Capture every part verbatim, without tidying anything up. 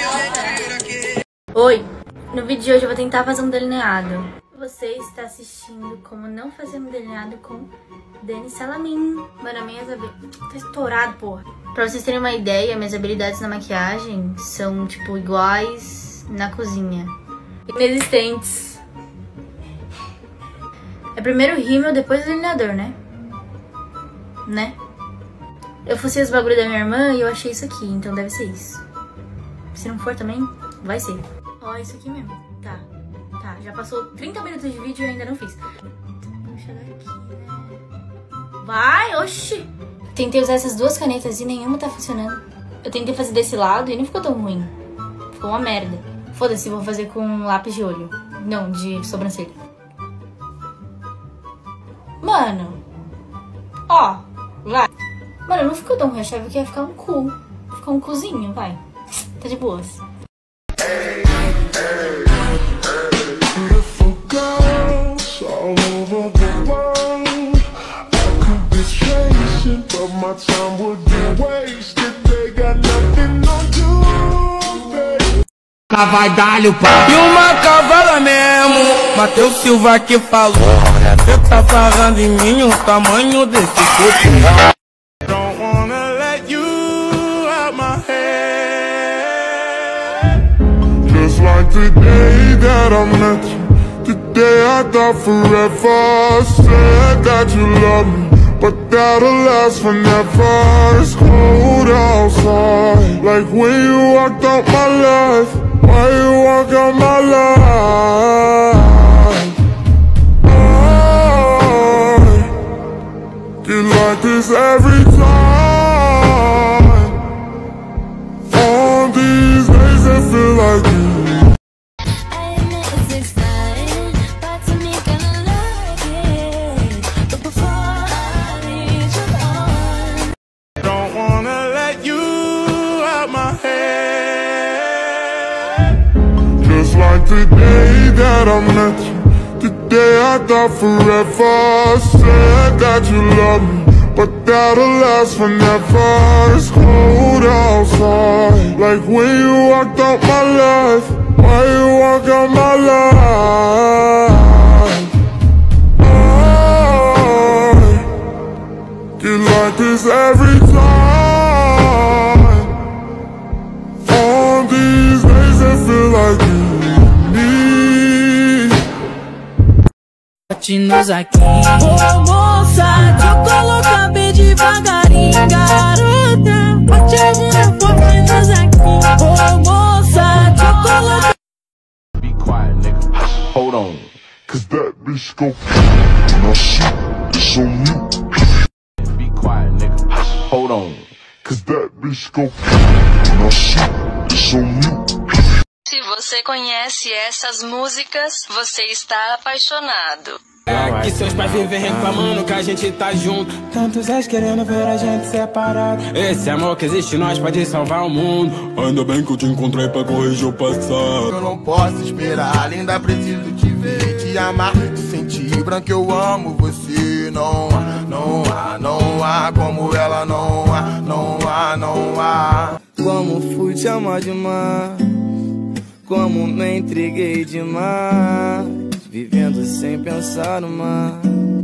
Oi, no vídeo de hoje eu vou tentar fazer um delineado. Você está assistindo como não fazer um delineado com Dani Salamin. Mano, minhas habilidades... Tá estourado, porra. Pra vocês terem uma ideia, minhas habilidades na maquiagem são, tipo, iguais na cozinha. Inexistentes. É primeiro o rímel, depois o delineador, né? Né? Eu fucei os bagulho da minha irmã e eu achei isso aqui, então deve ser isso. Se não for também, vai ser. Ó, isso aqui mesmo. Tá. Tá, já passou trinta minutos de vídeo e eu ainda não fiz. Puxa daqui, né? Vai, oxi! Tentei usar essas duas canetas e nenhuma tá funcionando. Eu tentei fazer desse lado e não ficou tão ruim. Ficou uma merda. Foda-se, vou fazer com lápis de olho. Não, de sobrancelha. Mano. Ó, vai. Mano, não ficou tão ruim. Eu achava que ia ficar um cu. Ficou um cuzinho, vai. Tá de boas. Cavadalho, pá. E uma cavala mesmo, Matheus Silva que falou. Você tá falando em mim o tamanho desse corpo. Don't wanna let you out my head. Just like the day that I met you, the day I thought forever. Said that you love me, but that'll last forever. It's cold outside, like when you walked out my life. Why you walk out my life? I get like this every time. On these days that feel like you. Like the day that I met you, the day I thought forever. Said that you love me, but that'll last forever. It's cold outside, like when you walked out my life. Why you walk out my life? I get like this every time. On these days that feel like you. Nos aqui. Ô moça, te coloca bem devagarinho, garota. Bate a bunda forte nos aqui. Ô moça, te coloca. Be quiet, nigga. Hold on. Cause that bitch go. And I shoot, it's on you. Be quiet, nigga. Hold on. Cause that bitch go. And I shoot, it's on you. Se você conhece essas músicas, você está apaixonado. É que seus pais vivem reclamando que a gente tá junto. Tantos ex querendo ver a gente separado. Esse amor que existe em nós pode salvar o mundo. Ainda bem que eu te encontrei pra corrigir o passado. Eu não posso esperar, ainda preciso te ver, te amar, te sentir branco, eu amo você. Não há, não há, não há como ela, não há, não há, não há. Como fui te amar demais, como me entreguei demais, vivendo sem pensar no mar.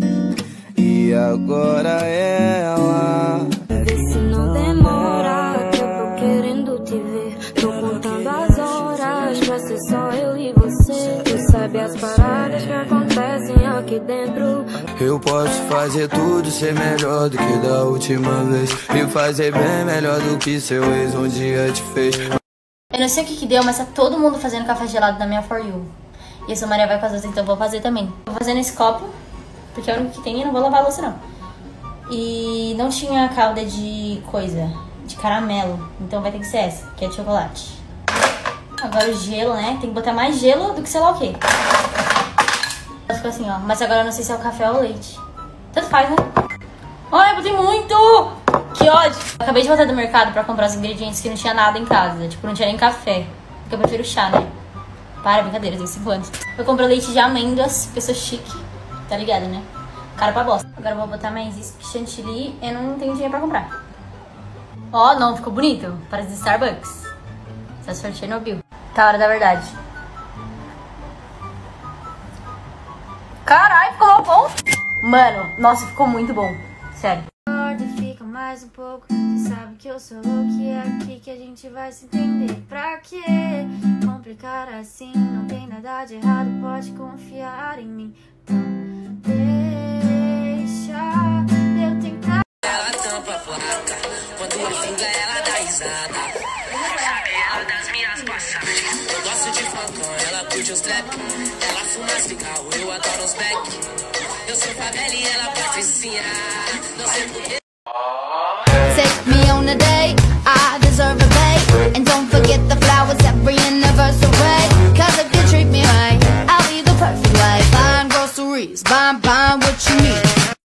E agora ela. Vê se não demora, que eu tô querendo te ver. Tô contando as horas pra ser só eu e você. Tu sabe as paradas que acontecem aqui dentro. Eu posso fazer tudo ser melhor do que da última vez, e fazer bem melhor do que seu ex um dia te fez. Eu não sei o que que deu, mas tá todo mundo fazendo café gelado na minha For You. E a sua Maria vai fazer, então eu vou fazer também. Vou fazer nesse copo, porque é o único que tem e não vou lavar a louça não. E não tinha calda de coisa, de caramelo, então vai ter que ser essa, que é de chocolate. Agora o gelo, né? Tem que botar mais gelo do que sei lá o quê. Ficou assim, ó. Mas agora eu não sei se é o café ou o leite. Tanto faz, né? Ai, eu botei muito! Que ódio! Eu acabei de voltar do mercado pra comprar os ingredientes que não tinha nada em casa. Tipo, não tinha nem café. Porque eu prefiro chá, né? Para, brincadeira, tenho cinco anos. Eu comprei leite de amêndoas, porque eu sou chique. Tá ligado, né? Cara pra bosta. Agora eu vou botar mais isso, porque chantilly eu não tenho dinheiro pra comprar. Ó, não, ficou bonito. Parece de Starbucks. Tá sorte Chernobyl. Tá, hora da verdade. Caralho, ficou bom. Mano, nossa, ficou muito bom. Sério. Fica mais um pouco. Você sabe que eu sou louco e é aqui que a gente vai se entender. Pra quê? Complicar assim, não tem nada de errado, pode confiar em mim. Então, deixa eu tentar. Ela tampa a placa, quando eu finga ela dá risada. Sabe ela das minhas passagens. Eu gosto de falcão, ela curte os trap. Ela fuma cigarro, eu adoro os back. Eu sou favela e ela patricinha. Não sei porquê. Take me on a date, I deserve a bait. And don't forget the flowers every anniversary. Cause if you treat me right, I'll be the perfect wife. Buying groceries, buying, buying what you need.